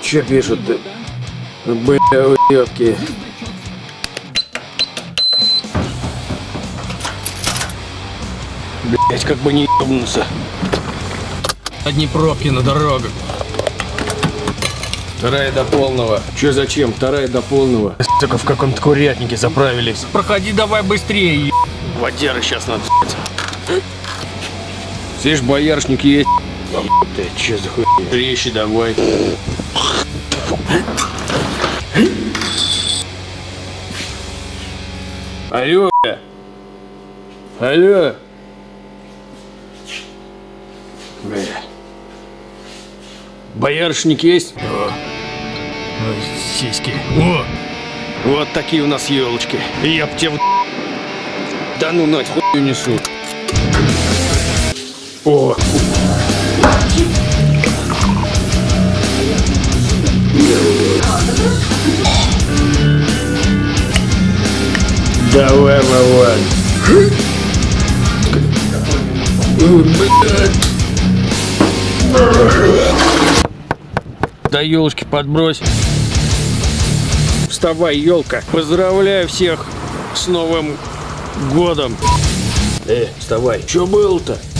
Че пишут-то? Бля, уёбки. Блять, как бы не ебнулся. Одни пробки на дорогах. Вторая до полного. Че зачем? Вторая до полного. Сука, в каком-то курятнике заправились. Проходи давай быстрее. Водяры сейчас надо взять. Слышь, боярышник есть. Ты че за хуйня? Речи давай. Алло, бля. Алло. Бля. Боярышник есть? О. Ой, сиськи. О! Вот такие у нас елочки. Я б тебе в... Да ну нать, хуй несу. О! Давай, Вован. Да елочки подбрось. Вставай, елка. Поздравляю всех с Новым годом. Вставай. Что было-то?